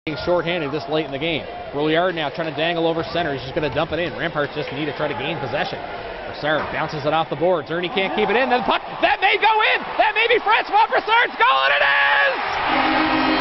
Short-handed this late in the game. Brouillard now trying to dangle over center. He's just going to dump it in. Ramparts just need to try to gain possession. Brassard bounces it off the boards. Ernie can't keep it in. Then puck, that may go in. That may be Francois Brassard's goal, and it is!